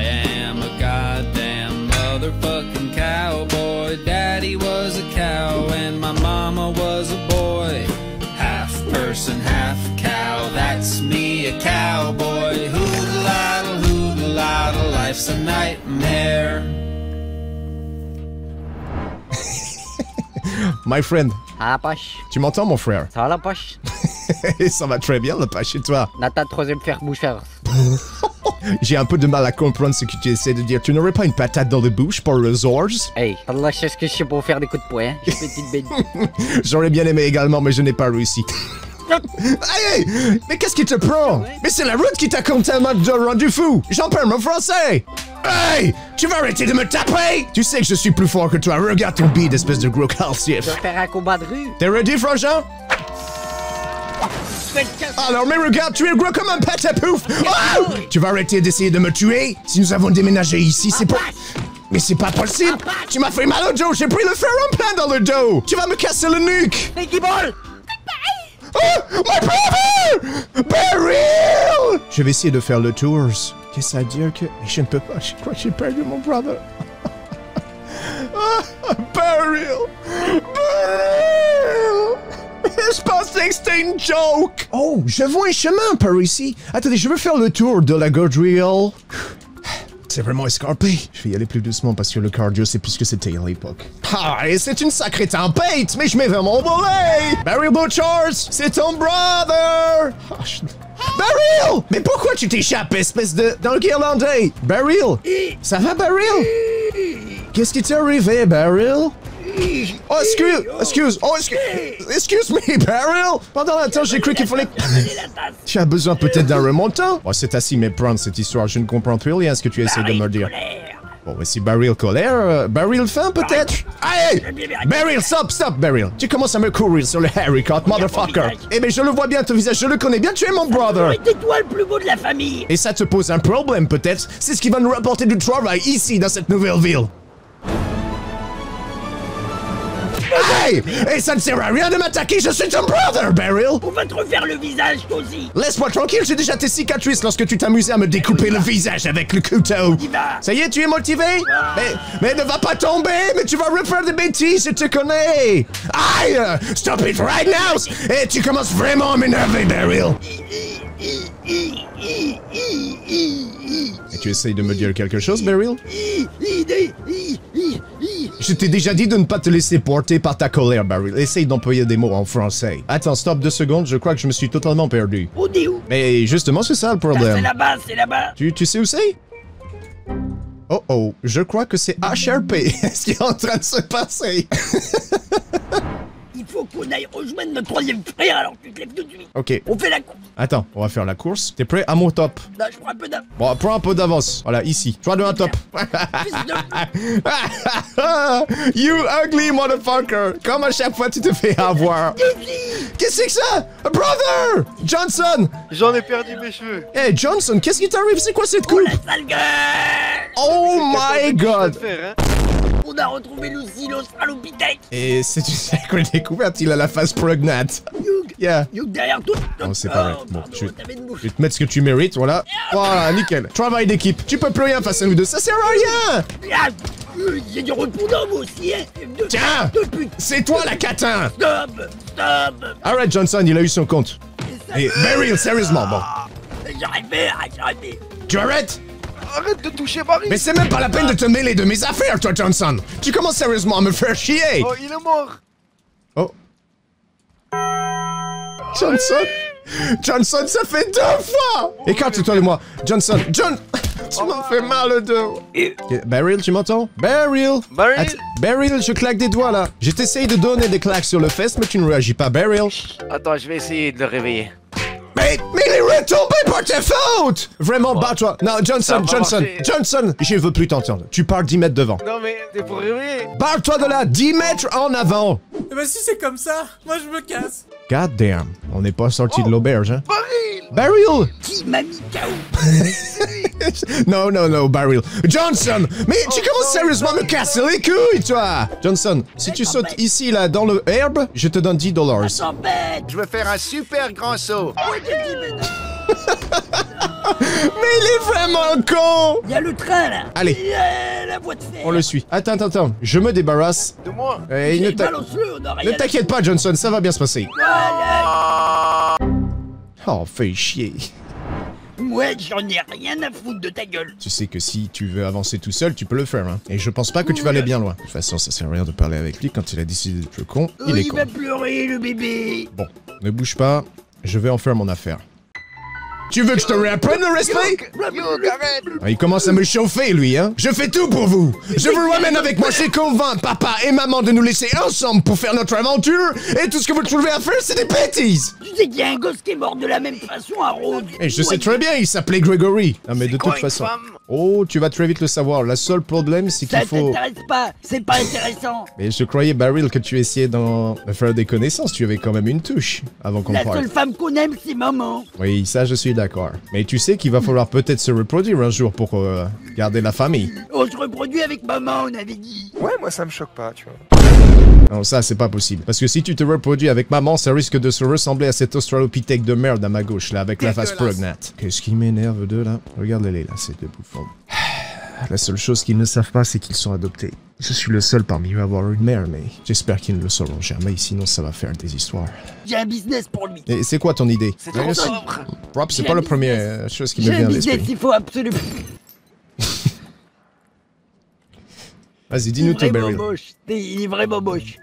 am a goddamn motherfucking cowboy. Daddy was a cow and my mama was a boy. Half person, half cow, that's me, a cowboy. Hoodle-laddle, life's a nightmare. My friend. Ah, la poche. Tu m'entends, mon frère? Ça va la poche? Ça va très bien, la poche, et toi? On a ta troisième fer boucheur. J'ai un peu de mal à comprendre ce que tu essaies de dire. Tu n'aurais pas une patate dans la bouche pour le Zorz? Hey, t'as de la chaise que je sais pour faire des coups de poing, hein? Je suis petite bête. J'aurais bien aimé également, mais je n'ai pas réussi. Hey, mais qu'est-ce qui te prend? Mais c'est la route qui t'a complètement rendu fou. J'en perds mon français. Hey, tu vas arrêter de me taper? Tu sais que je suis plus fort que toi. Regarde ton bide, espèce de gros calcief. Je vais faire un combat de rue. T'es ready, frangin? Alors, mais regarde, tu es gros comme un pâte à pouf. Oh! Tu vas arrêter d'essayer de me tuer? Si nous avons déménagé ici, c'est pas... Mais c'est pas possible. Tu m'as fait mal au dos. J'ai pris le fer en plein dans le dos. Tu vas me casser le nuque. Hey, Guibol! Oh, my brother! Beryl! Je vais essayer de faire le tour. Qu'est-ce que ça veut dire que... Je ne peux pas, je crois que j'ai perdu mon brother. Beryl! Beryl! Je pensais que c'était une joke! Oh, je vois un chemin par ici. Attendez, je veux faire le tour de la Gaudriel. C'est vraiment escarpé. Je vais y aller plus doucement parce que le cardio, c'est plus ce que c'était à l'époque. Ah, et c'est une sacrée tempête, mais je m'ai vraiment volé! Beryl Butchers, c'est ton brother! Oh, Beryl! Mais pourquoi tu t'échappes, espèce de... dans le Irlandais? Beryl! Ça va, Beryl? Qu'est-ce qui t'est arrivé, Beryl? Oh, excuse me, Beryl! Pendant un temps, j'ai cru qu'il fallait... Tu as besoin peut-être d'un remontant? Oh, c'est assez méprendre cette histoire, je ne comprends plus rien à ce que tu essaies de me dire. Bon, mais si Beryl colère, Beryl faim peut-être? Hey! Beryl, stop, Beryl! Tu commences à me courir sur le haricot, motherfucker! Eh ben, je le vois bien, ton visage, je le connais bien, tu es mon brother! C'est toi le plus beau de la famille! Et ça te pose un problème peut-être? C'est ce qui va nous rapporter du travail ici, dans cette nouvelle ville! Hey! Et ça ne sert à rien de m'attaquer, je suis ton brother, Beryl! On va te refaire le visage, toi aussi! Laisse-moi tranquille, j'ai déjà tes cicatrices lorsque tu t'amusais à me découper le visage avec le couteau. Ça y est, tu es motivé? Mais ne va pas tomber, mais tu vas refaire des bêtises, je te connais! Aïe! Stop it right now! Et tu commences vraiment à m'énerver, Beryl! Et tu essayes de me dire quelque chose, Beryl? Je t'ai déjà dit de ne pas te laisser porter par ta colère, Beryl. Essaye d'employer des mots en français. Attends, stop 2 secondes, je crois que je me suis totalement perdu. On est où? Mais justement, c'est ça le problème. C'est là-bas, c'est là-bas! Tu sais où c'est? Oh oh, je crois que c'est HRP, ce qui est en train de se passer. Il faut qu'on aille rejoindre notre troisième frère, alors tu te lèves tout de suite. Ok. On fait la course. Attends, on va faire la course. T'es prêt? À mon top. Non, je prends un peu d'avance. Bon, prends un peu d'avance. Voilà, ici. 3, 2, 1, top. You ugly motherfucker. Comme à chaque fois, tu te fais avoir. Qu'est-ce que c'est que ça? Brother! Johnson! J'en ai perdu mes cheveux. Hey, Johnson, qu'est-ce qui t'arrive? C'est quoi cette coupe? La sale gueule! Oh my god! On a retrouvé Lucy l'Australopithèque. Et c'est une sacrée découverte, il a la face pregnante. Yeah. Youk derrière toi. Non, c'est pas vrai. Bon, je vais te mettre ce que tu mérites, voilà. Voilà, nickel. Travail d'équipe. Tu peux plus rien face à nous deux, ça sert à rien! J'ai du répondant, moi aussi, hein. Tiens! C'est toi la catin! Stop! Alright, Johnson, il a eu son compte. Et Beryl, sérieusement, bon. J'arrête. Tu arrêtes? Arrête de toucher Marie! Mais c'est même pas la peine de te mêler de mes affaires, toi, Johnson! Tu commences sérieusement à me faire chier! Oh, il est mort! Oh. Johnson, ça fait 2 fois! Écarte-toi de moi! Johnson, tu m'as fait mal au dos! Beryl, tu m'entends? Beryl, je claque des doigts, là! Je t'essaye de donner des claques sur le fesse, mais tu ne réagis pas, Beryl! Attends, je vais essayer de le réveiller. Mais il est retombé par ta faute! Vraiment, bats-toi! Non, Johnson, je veux plus t'entendre. Tu pars 10 mètres devant. Non mais, t'es pour réveiller! Barre-toi de là, 10 mètres en avant! Eh ben si c'est comme ça, moi je me casse. God damn, on n'est pas sorti de l'auberge, hein? Beryl! Qui m'a mis KO? Non, Beryl. Johnson! Mais tu commences sérieusement à me casser les couilles, toi! Johnson, si tu sautes ici, là, dans le herbe, je te donne $10. T'embête! Je vais faire un super grand saut. Ouais, Mais il est vraiment con. Il y a le train là. Allez. Il y a la voie de fer. On le suit. Attends. Je me débarrasse. De moi. Et ne Balance-le, on a rien ne à- t'inquiète pas, Johnson, ça va bien se passer. Voilà. Oh, fais chier. Ouais, j'en ai rien à foutre de ta gueule. Tu sais que si tu veux avancer tout seul, tu peux le faire, hein. Et je pense pas que tu vas aller bien loin. De toute façon, ça sert à rien de parler avec lui quand il a décidé d'être con. Il est Il con. va pleurer, le bébé. Bon, ne bouge pas. Je vais en faire mon affaire. Tu veux que je te réapprenne le respect? Youk, arrête. Ah, il commence à me chauffer, lui, hein. Je fais tout pour vous. Je vous ramène avec moi. J'ai convaincu papa et maman de nous laisser ensemble pour faire notre aventure. Et tout ce que vous trouvez à faire, c'est des bêtises. Tu sais qu'il y a un gosse qui est mort de la même façon à Rhodes. Et je sais très bien, il s'appelait Gregory. Ah, mais de Quoi, toute une façon. femme? Oh, tu vas très vite le savoir. Le seul problème, c'est Ça qu'il faut... t'intéresse pas, c'est pas intéressant. Mais je croyais, Beryl, que tu essayais de faire des connaissances. Tu avais quand même une touche avant qu'on La parle. seule femme qu'on aime, c'est maman. Oui, ça, je suis d'accord. Mais tu sais qu'il va falloir peut-être se reproduire un jour pour garder la famille. On se reproduit avec maman, on avait dit. Ouais, moi ça me choque pas, tu vois. Non, ça, c'est pas possible. Parce que si tu te reproduis avec maman, ça risque de se ressembler à cet australopithèque de merde à ma gauche, là, avec la face prognate. Qu'est-ce qui m'énerve de là? Regarde-les, là, c'est deux bouffons. La seule chose qu'ils ne savent pas, c'est qu'ils sont adoptés. Je suis le seul parmi eux à avoir une mère, mais j'espère qu'ils ne le sauront jamais, sinon ça va faire des histoires. J'ai un business pour lui. Et c'est quoi ton idée? C'est trop sobre. Propre, c'est J'ai pas un la première business. chose qui me J'ai vient un à business, l'esprit. il faut absolument... Vas-y, dis-nous tout, vraiment Beryl. moche. Il est vraiment moche.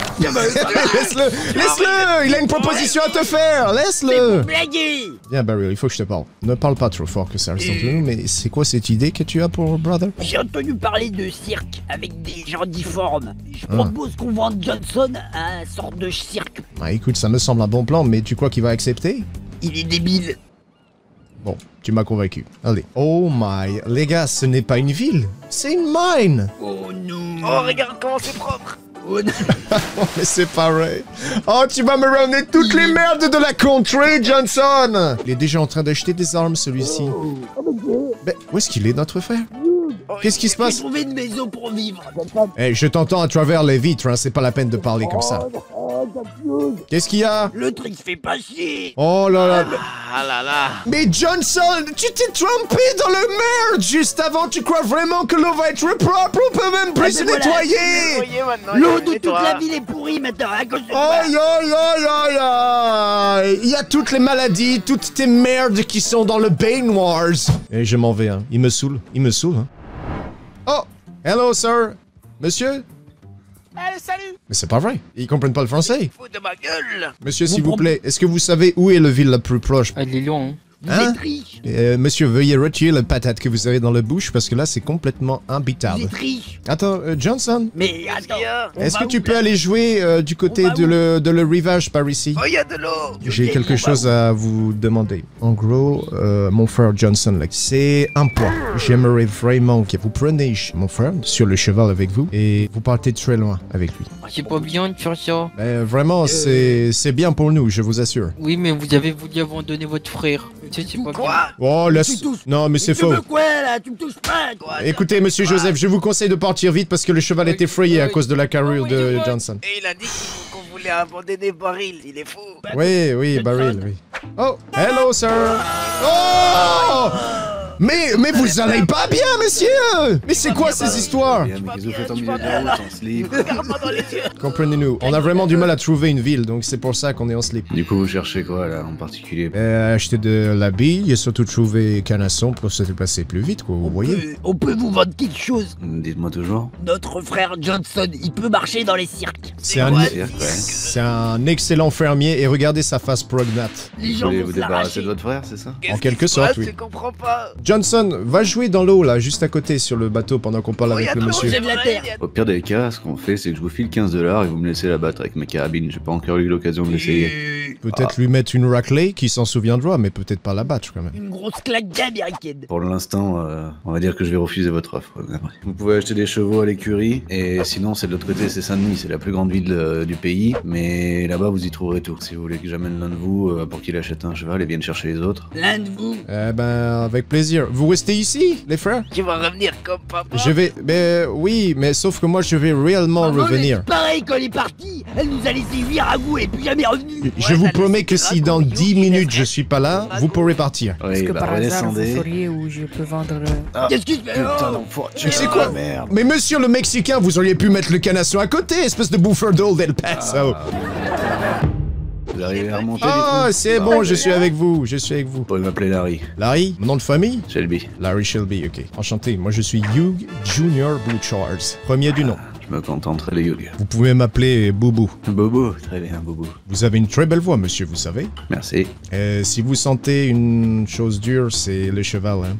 Laisse-le! Laisse-le! Il a une proposition à te faire! C'est Laisse-le! pour blaguer. Viens, Beryl, il faut que je te parle. Ne parle pas trop fort que ça reste entre nous, mais c'est quoi cette idée que tu as pour Brother? J'ai entendu parler de cirque avec des gens difformes. Je propose qu'on vende Johnson à un sort de cirque. Ah, écoute, ça me semble un bon plan, mais tu crois qu'il va accepter? Il est débile. Bon, tu m'as convaincu. Allez. Oh my... Les gars, ce n'est pas une ville, c'est une mine! Oh non. Oh, regarde comment c'est propre. Oh non. Oh, mais c'est pareil. Oh, tu vas me ramener toutes les merdes de la contrée, Johnson! Il est déjà en train d'acheter des armes, celui-ci. Ben, où est-ce qu'il est, notre frère? Oh, Qu'est-ce qui se J'ai passe? trouvé une maison pour vivre. Eh, je t'entends à travers les vitres, hein, c'est pas la peine de parler comme ça. Qu'est-ce qu'il y a? Le truc fait pas chier. Oh là là... Ah là là. Mais Johnson, tu t'es trompé dans le merde juste avant. Tu crois vraiment que l'eau va être propre? On peut même plus se mais voilà. nettoyer. Voyez maintenant. L'eau de toute nettoie. la ville est pourrie maintenant à cause de toi. Aïe aïe aïe aïe aïe. Il y a toutes les maladies, toutes tes merdes qui sont dans le baignoires. Et je m'en vais, hein. Il me saoule, hein. Oh, hello sir. Monsieur? Allez, salut. Mais c'est pas vrai. Ils comprennent pas le français. Fous de ma gueule. Monsieur, s'il vous plaît, est-ce que vous savez où est la ville la plus proche? Elle est loin, hein. Vous Hein? êtes riche. Monsieur, veuillez retirer la patate que vous avez dans la bouche parce que là, c'est complètement Vous imbitable. êtes riche. Attends, Johnson, Mais attends. qu'il y a on est-ce va que tu où, peux là? aller jouer du côté On va de le rivage par ici? Oh, il y a de l'eau. J'ai Ok, quelque on va chose où? à vous demander. En gros, mon frère Johnson, là, c'est un poids. J'aimerais vraiment que vous preniez mon frère sur le cheval avec vous et vous partez très loin avec lui. C'est pas bien de faire ça. Vraiment, c'est bien pour nous, je vous assure. Oui, mais vous avez voulu abandonner votre frère. Tu sais, c'est pas bien. Quoi? Oh, laisse... Tu touches. Non, mais c'est Tu faux. veux quoi là? Tu me touches pas. Toi. Écoutez, monsieur Joseph, je vous conseille de partir vite parce que le cheval est effrayé à cause de la carrure de Johnson. Et il a dit qu'on voulait abandonner Baril. Il est fou. Oui, oui, Beryl, oui. Oh, hello, sir. Oh! Mais vous allez pas bien, monsieur! Mais c'est quoi ces histoires? Mais qu'est-ce que vous faites en milieu de la route en slip? Regarde-moi dans les yeux. Comprenez-nous, on a vraiment du mal à trouver une ville, donc c'est pour ça qu'on est en slip. Du coup, vous cherchez quoi là en particulier? Acheter de la bille et surtout trouver canasson pour se déplacer plus vite, quoi, vous voyez? On peut vous vendre quelque chose. Dites-moi toujours. Notre frère Johnson, il peut marcher dans les cirques. C'est un, quoi, C'est-à-dire quoi? c'est un excellent fermier et regardez sa face prognate. Les Vous gens voulez vont vous se débarrasser l'arracher. de votre frère, c'est ça? Qu'est-ce En quelque qui se sorte, passe? oui. Je comprends pas. Johnson, va jouer dans l'eau là, juste à côté sur le bateau pendant qu'on parle Oh, il y avec a le de l'eau, monsieur. j'ai J'aime la de terre. l'oreille, Au pire des cas, ce qu'on fait, c'est que je vous file 15 $ et vous me laissez la battre avec ma carabine. J'ai pas encore eu l'occasion de l'essayer. Peut-être lui mettre une raclée qui s'en souviendra, mais peut-être pas la battre quand même. Une grosse claque américaine. Pour l'instant, on va dire que je vais refuser votre offre. Vous pouvez acheter des chevaux à l'écurie, et sinon, c'est de l'autre côté, c'est Saint-Denis, c'est la plus grande ville du pays. Mais là-bas, vous y trouverez tout. Si vous voulez que j'amène l'un de vous pour qu'il achète un cheval et vienne chercher les autres. L'un de vous. Eh ben, avec plaisir. plaisir. Vous restez ici, les frères? Tu vas revenir comme papa. Je vais... Mais oui, mais sauf que moi, je vais réellement Maman, revenir. c'est pareil, quand elle est partie, elle nous a laissé 8 ragoûts et puis jamais revenue. Je vous promets que si dans 10 minutes je suis pas là, vous pourrez partir. Oui, bah redescendez. où je peux vendre... Qu'est-ce qui se fait? Putain d'enfoiré. Tu sais quoi? Merde. Mais monsieur le Mexicain, vous auriez pu mettre le canasson à côté, espèce de bouffeur d'Old El Paso. Vous arrivez à remonter Ah, du coup? c'est bon, je suis avec vous, je suis avec vous. Vous pouvez m'appeler Larry. Larry, mon nom de famille? Shelby. Larry Shelby, ok. Enchanté, moi je suis Hugh Junior Blue Charles. Premier du nom. Je me contenterai de Hugh. Vous pouvez m'appeler Boubou. Bobo, très bien, Bobo. Vous avez une très belle voix, monsieur, vous savez. Merci. Si vous sentez une chose dure, c'est le cheval, hein.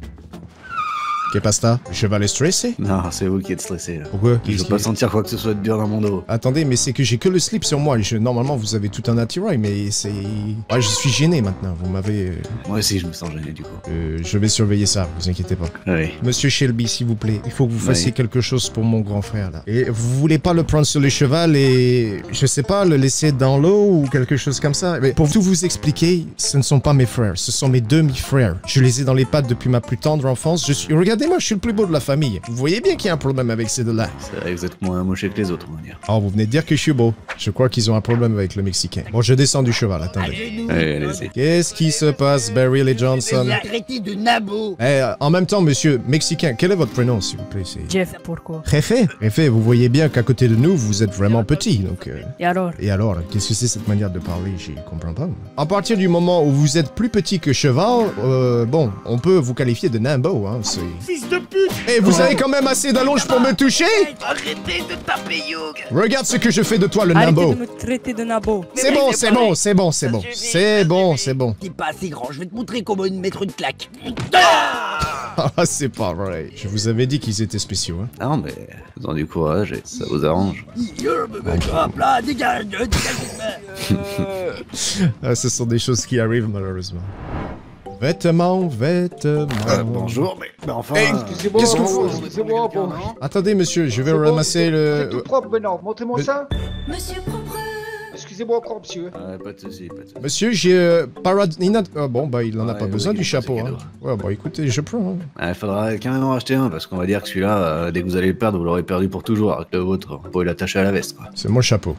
Que pasta? Le cheval est stressé? Non, c'est vous qui êtes stressé là. Pourquoi? Je veux pas sentir quoi que ce soit de dur dans mon dos. Attendez, mais c'est que j'ai que le slip sur moi. Normalement, vous avez tout un attirail, mais c'est... Ouais, je suis gêné maintenant. Vous m'avez... Moi aussi, je me sens gêné du coup. Je vais surveiller ça, vous inquiétez pas. Oui. Monsieur Shelby, s'il vous plaît, il faut que vous fassiez Oui. quelque chose pour mon grand frère, là. Et vous voulez pas le prendre sur le cheval et... Je sais pas, le laisser dans l'eau ou quelque chose comme ça? Mais pour tout vous expliquer, ce ne sont pas mes frères, ce sont mes demi-frères. Je les ai dans les pattes depuis ma plus tendre enfance. Regardez-moi, je suis le plus beau de la famille. Vous voyez bien qu'il y a un problème avec ces deux-là. C'est vrai que vous êtes moins moché que les autres, on va dire. Oh, vous venez de dire que je suis beau. Je crois qu'ils ont un problème avec le Mexicain. Bon, je descends du cheval, attendez. Allez, allez-y. Qu'est-ce qui se passe, Beryl et Johnson? Mais arrêtez de nabo. En même temps, monsieur Mexicain, quel est votre prénom, s'il vous plaît? Jeff, pourquoi? Jefe, vous voyez bien qu'à côté de nous, vous êtes vraiment petit, donc... Et alors? Et alors, qu'est-ce que c'est cette manière de parler? Je comprends pas. À partir du moment où vous êtes plus petit que cheval, bon, on peut vous qualifier de nimbo, hein, c'est... Fils de pute! Et vous avez quand même assez d'allonge pour me toucher? Arrêtez de taper Hugh. Regarde ce que je fais de toi, le Arrêtez nimbo. de me traiter de nabo. C'est bon, c'est bon, c'est bon, c'est bon. C'est bon, c'est bon. T'es pas assez grand, je vais te montrer comment mettre une claque. Ah, c'est pas vrai. Je vous avais dit qu'ils étaient spéciaux, hein. Non, mais vous avez du courage et ça vous arrange. Hop là, dégage, dégage. Ah, ce sont des choses qui arrivent, malheureusement. Vêtements. Bonjour, mais enfin... Hey, qu'est-ce que vous... Excusez-moi, bon. Attendez, monsieur, je vais ramasser C'est le... tout propre maintenant, montrez-moi Mais- ça. Monsieur propre. Excusez-moi encore, monsieur. Ouais, pas de soucis, pas de soucis. Monsieur, j'ai... Ah bon, bah, il en a Ouais, pas oui, besoin oui, du c'est chapeau, hein. cadeau. Ouais, bah, écoutez, je prends, hein. Il faudra quand même en racheter un, parce qu'on va dire que celui-là, dès que vous allez le perdre, vous l'aurez perdu pour toujours, alors que le vôtre, vous pouvez l'attacher à la veste, quoi. C'est mon chapeau.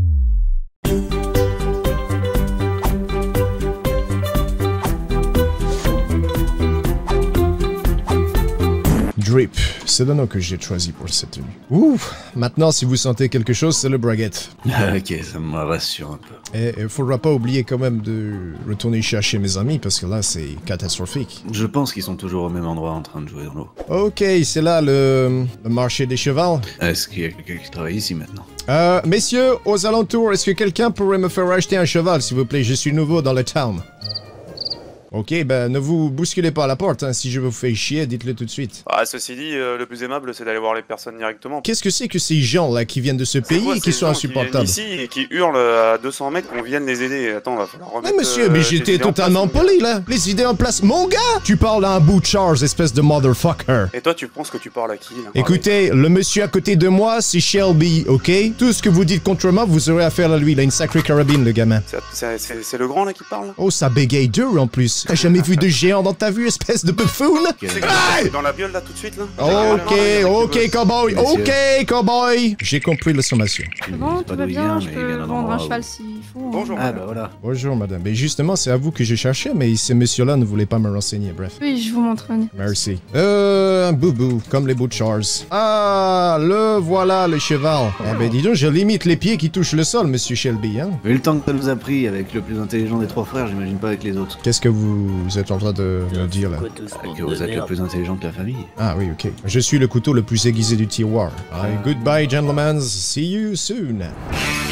Drip, c'est le nom que j'ai choisi pour cette tenue. Ouh, maintenant si vous sentez quelque chose, c'est le braguette. Ok, ça me rassure un peu. Et il faudra pas oublier quand même de retourner chercher mes amis, parce que là c'est catastrophique. Je pense qu'ils sont toujours au même endroit en train de jouer dans l'eau. Ok, c'est là le marché des chevaux. Est-ce qu'il y a quelqu'un qui travaille ici maintenant? Messieurs, aux alentours, est-ce que quelqu'un pourrait me faire acheter un cheval, s'il vous plaît? Je suis nouveau dans le town. Ok, ben ne vous bousculez pas à la porte, hein. Si je vous fais chier, dites-le tout de suite. Ah, ceci dit, le plus aimable, c'est d'aller voir les personnes directement. Qu'est-ce que c'est que ces gens-là qui viennent de ce pays et qui sont insupportables? Ici et qui hurlent à 200 mètres qu'on vienne les aider. Attends, va falloir remettre... Mais monsieur, mais j'étais totalement poli, là. Les idées en place. Mon gars! Tu parles à un bout de Charles, espèce de motherfucker. Et toi, tu penses que tu parles à qui, là? Écoutez, le monsieur à côté de moi, c'est Shelby, ok? Tout ce que vous dites contre moi, vous aurez affaire à lui. Il a une sacrée carabine, le gamin. C'est le grand, là, qui parle? Oh, ça bégaye dur, en plus. T'as jamais vu de géant dans ta vue, espèce de buffoon? C'est dans la biole, là, tout de suite, là? Ok, cowboy, ok, cowboy. J'ai compris la sommation. Bon, tout va bien, je peux vendre un cheval s'il faut. Bonjour, ah bah voilà. Bonjour, madame. Mais justement, c'est à vous que je cherchais, mais ces messieurs-là ne voulaient pas me renseigner, bref. Oui, je vous montre. Merci. Un boubou, comme les bouts de Charles. Ah, le voilà, le cheval. Eh ben, dis donc, je limite les pieds qui touchent le sol, monsieur Shelby, hein. Vu le temps que ça nous a pris avec le plus intelligent des trois frères, j'imagine pas avec les autres. Qu'est-ce que vous êtes en train de me dire, là? Que vous êtes le plus intelligent de la famille. Ah oui, ok. Je suis le couteau le plus aiguisé du tiroir. Goodbye, gentlemen. See you soon.